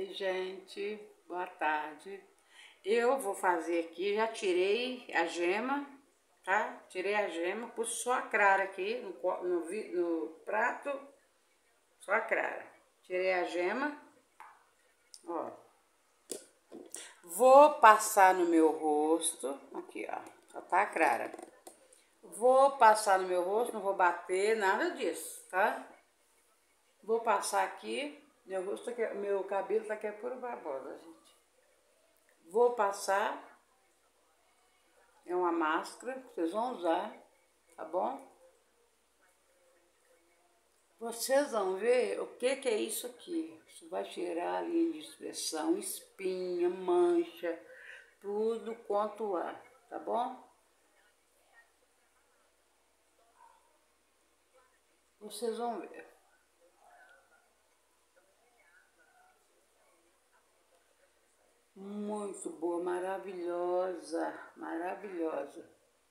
Oi, gente, boa tarde. Eu vou fazer aqui, já tirei a gema, tá? Tirei a gema, pus só a clara aqui no prato, só a clara. Tirei a gema, ó. Vou passar no meu rosto, aqui, ó, só tá a clara. Vou passar no meu rosto, não vou bater, nada disso, tá? Vou passar aqui, meu rosto aqui, meu cabelo tá aqui é puro babosa, gente. Vou passar, é uma máscara que vocês vão usar, tá bom? Vocês vão ver o que é isso aqui. Isso vai tirar a linha de expressão, espinha, mancha, tudo quanto há, tá bom? Vocês vão ver. Muito boa, maravilhosa, maravilhosa.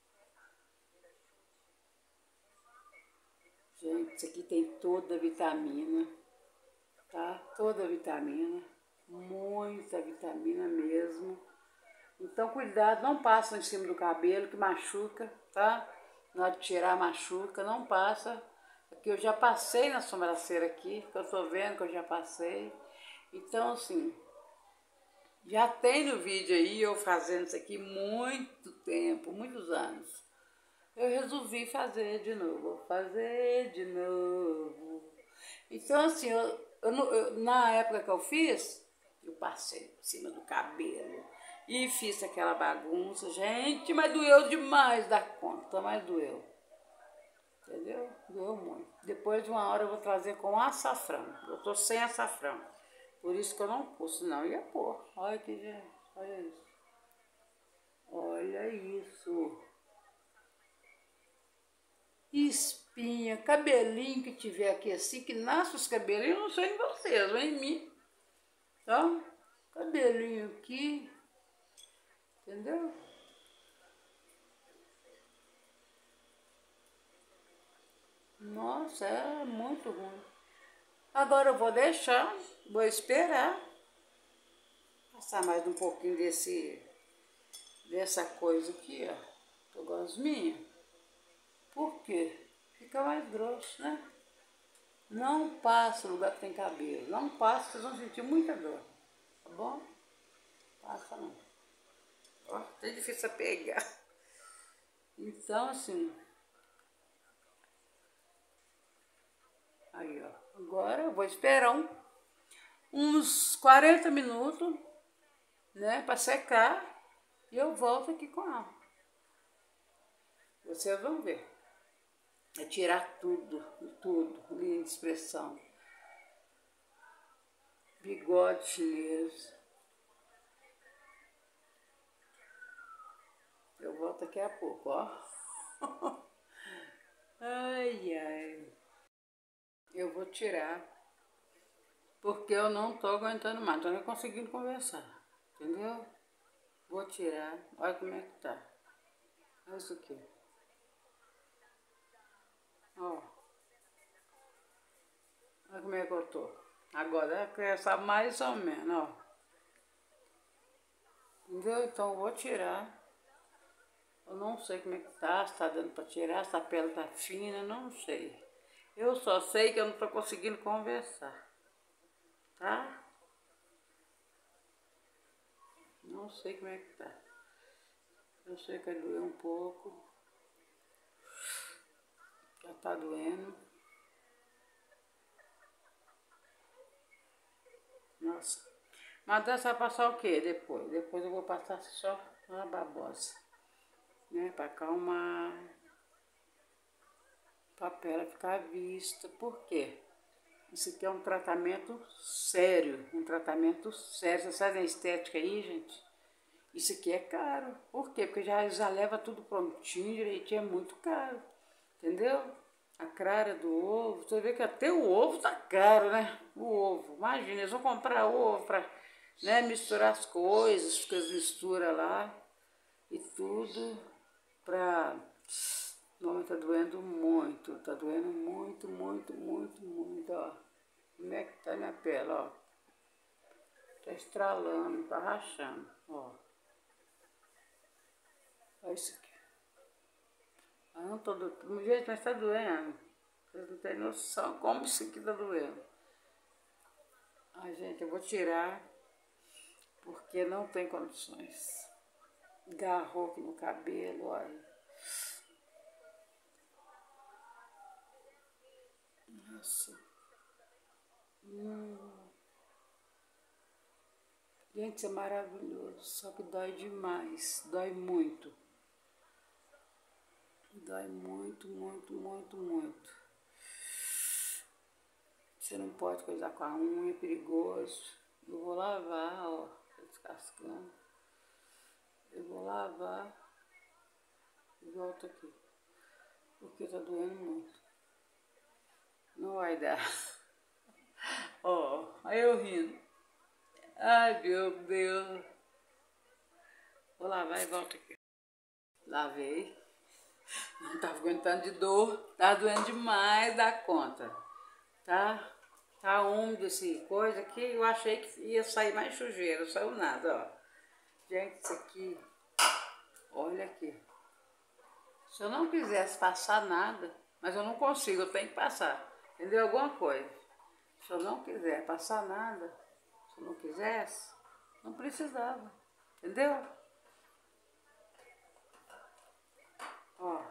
Gente, isso aqui tem toda a vitamina, tá? Toda a vitamina, muita vitamina mesmo. Então, cuidado, não passa em cima do cabelo que machuca, tá? Na hora de tirar, machuca, não passa. Aqui eu já passei na sobrancelha aqui, que eu tô vendo que eu já passei. Então, assim, já tem no vídeo aí eu fazendo isso aqui muito tempo, muitos anos. Eu resolvi fazer de novo, vou fazer de novo. Então, assim, na época que eu fiz, eu passei por cima do cabelo e fiz aquela bagunça. Gente, mas doeu demais da conta, mas doeu. Entendeu? Doeu muito. Depois de uma hora eu vou trazer com açafrão. Eu tô sem açafrão. Por isso que eu não pus, senão eu ia pôr. Olha aqui, gente. Olha isso. Olha isso. Espinha, cabelinho que tiver aqui assim, que nasce os cabelinhos, não são em vocês, não é em mim. Então, cabelinho aqui, entendeu? Nossa, é muito ruim. Agora eu vou deixar, vou esperar passar mais um pouquinho dessa coisa aqui, ó, do gosminho. Por quê? Fica mais grosso, né? Não passa no lugar que tem cabelo. Não passa, vocês vão sentir muita dor. Tá bom? Passa não. Ó, é difícil pegar. Então, assim. Aí, ó. Agora eu vou esperar uns 40 minutos, né? Pra secar. E eu volto aqui com ela. Vocês vão ver. É tirar tudo, linha de expressão. Bigode chinês. Eu volto daqui a pouco, ó. Ai, ai. Eu vou tirar. Porque eu não tô aguentando mais. Tô nem conseguindo conversar. Entendeu? Vou tirar. Olha como é que tá. Olha isso aqui. Ó. Olha como é que eu tô. Agora é crescer mais ou menos, ó. Entendeu? Então eu vou tirar. Eu não sei como é que tá, se tá dando pra tirar, se a pele tá fina, não sei. Eu só sei que eu não tô conseguindo conversar. Tá? Não sei como é que tá. Eu sei que vai doer um pouco. Já tá doendo. Nossa. Mas dessa vai passar o quê depois? Depois eu vou passar só uma babosa. Né? Pra acalmar. Pra pele ficar à vista. Por quê? Isso aqui é um tratamento sério. Um tratamento sério. Você sabe a estética aí, gente? Isso aqui é caro. Por quê? Porque já leva tudo prontinho, direitinho, é muito caro. Entendeu? A clara do ovo. Você vê que até o ovo tá caro, né? O ovo. Imagina, eles vão comprar ovo pra, né, misturar as coisas, que eles misturam lá e tudo pra... Não, tá doendo muito. Tá doendo muito, muito, muito, muito, ó. Como é que tá minha pele, ó. Tá estralando, tá rachando, ó. Olha isso aqui. Ah, não tô do jeito, mas tá doendo. Vocês não têm noção como isso aqui tá doendo. Ai, gente, eu vou tirar, porque não tem condições. Garrou aqui no cabelo, olha. Nossa. Gente, isso é maravilhoso, só que dói demais, dói muito. Dói muito, muito, muito, muito. Você não pode coisar com a unha, é perigoso. Eu vou lavar, ó, tá descascando. Eu vou lavar e volto aqui, porque tá doendo muito. Não vai dar. Ó, aí eu rindo. Ai, meu Deus. Vou lavar e volto aqui. Lavei. Não tava aguentando de dor. Tá doendo demais da conta. Tá? Tá úmido esse coisa aqui. Eu achei que ia sair mais sujeira. Não saiu nada, ó. Gente, isso aqui. Olha aqui. Se eu não quisesse passar nada, mas eu não consigo, eu tenho que passar. Entendeu? Alguma coisa. Se eu não quiser passar nada, se eu não quisesse, não precisava. Entendeu? Ó.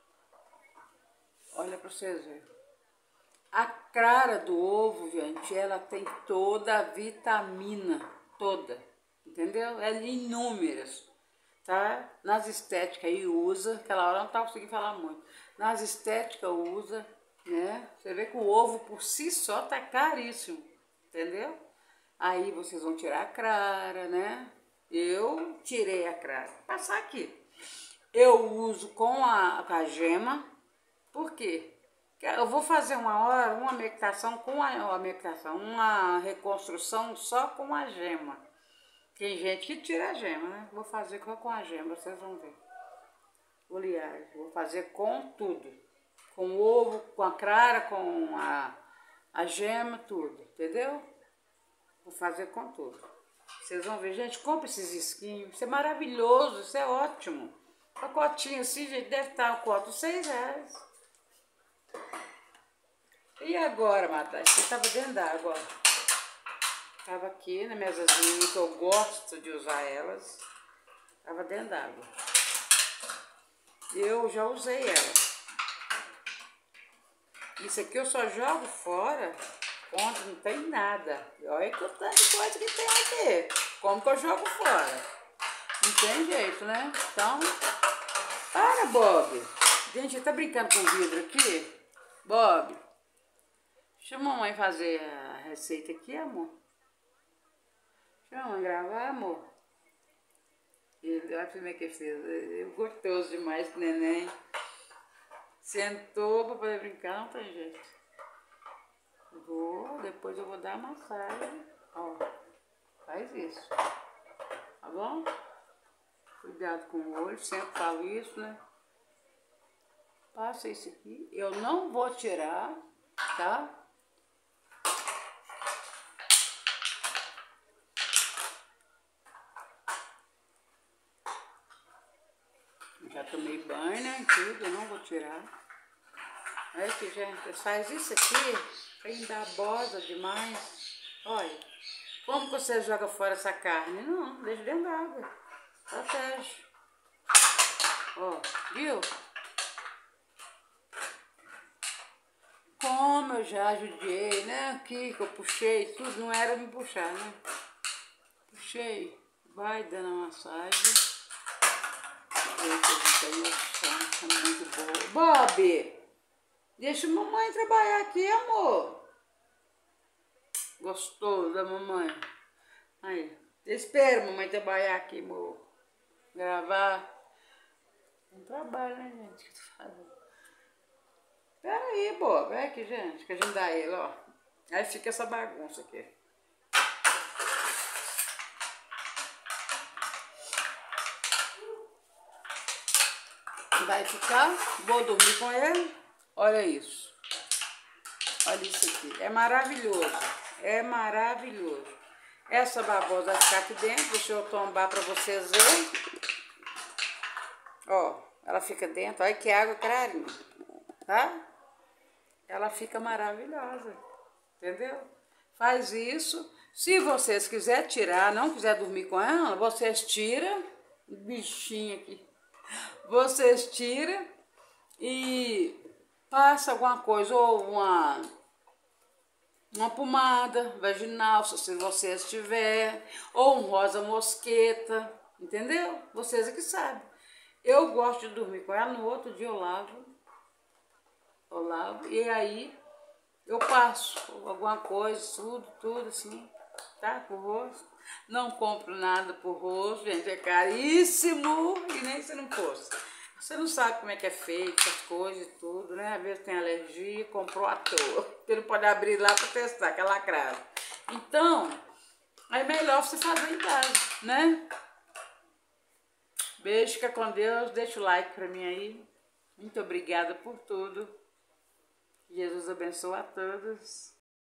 Olha pra vocês verem. A clara do ovo, gente, ela tem toda a vitamina, toda. Entendeu? É inúmeras. Tá? Nas estéticas aí usa, aquela hora eu não tava conseguindo falar muito. Nas estéticas usa, né? Você vê que o ovo por si só tá caríssimo, entendeu? Aí vocês vão tirar a clara, né? Eu tirei a clara. Vou passar aqui. Eu uso com a gema, por quê? Eu vou fazer uma hora, uma meditação com uma reconstrução só com a gema. Tem gente que tira a gema, né? Vou fazer com a gema, vocês vão ver. Aliás, vou fazer com tudo. Com o ovo, com a clara, com a gema, tudo. Entendeu? Vou fazer com tudo. Vocês vão ver. Gente, compra esses esquinhos. Isso é maravilhoso, isso é ótimo. Pacotinho assim, gente, deve estar um coto R$6. E agora, Matai? Você estava dentro d'água, ó. Tava aqui na minhas asinhas, que eu gosto de usar elas. Tava dentro d'água. Eu já usei ela. Isso aqui eu só jogo fora quando não tem nada. Olha que o tanto de coisa que tem aqui. Como que eu jogo fora? Não tem jeito, né? Então, para, Bob. Gente, tá brincando com o vidro aqui? Bob, deixa a mamãe fazer a receita aqui, amor. Deixa a mamãe gravar, amor. Olha a primeira que fez. É gostoso demais que neném. Sentou para poder brincar, não tem jeito. Depois eu vou dar a massagem. Ó, faz isso. Tá bom? Cuidado com o olho, sempre falo isso, né? Passa isso aqui. Eu não vou tirar, tá? Já tomei banho, né? Tudo, eu não vou tirar. Olha aqui, gente, faz isso aqui, ainda boda demais. Olha, como que você joga fora essa carne? Não, deixa dentro d'água. Protege. Ó, viu? Como eu já judiei, né? Aqui que eu puxei, tudo não era me puxar, né? Puxei, vai dando a massagem. Eita, é muito boa. Bob, deixa a mamãe trabalhar aqui, amor. Gostoso da mamãe. Aí, espera a mamãe trabalhar aqui, amor. Gravar. Não trabalho, né, gente? O que eu tô fazendo? Pera aí, Bob. Vai aqui, gente, que a gente dá ele, ó. Aí fica essa bagunça aqui. Vai ficar, vou dormir com ele. Olha isso. Olha isso aqui. É maravilhoso. É maravilhoso. Essa babosa vai ficar aqui dentro, deixa eu tombar pra vocês verem. Ó, ela fica dentro, olha que água clarinha, tá? Ela fica maravilhosa, entendeu? Faz isso. Se vocês quiserem tirar, não quiser dormir com ela, vocês tiram, bichinho aqui, vocês tiram e passa alguma coisa, ou uma pomada vaginal, se vocês tiverem, ou um rosa mosqueta, entendeu? Vocês é que sabem. Eu gosto de dormir com ela, no outro dia eu lavo, e aí eu passo alguma coisa, tudo assim, tá? Pro rosto. Não compro nada pro rosto, gente, é caríssimo, e nem se não fosse. Você não sabe como é que é feito, essas coisas e tudo, né? Às vezes tem alergia, comprou à toa. Porque não pode abrir lá para testar, que é lacrado. Então, é melhor você fazer em casa, né? Beijo, fica com Deus. Deixa o like pra mim aí. Muito obrigada por tudo. Jesus abençoe a todos.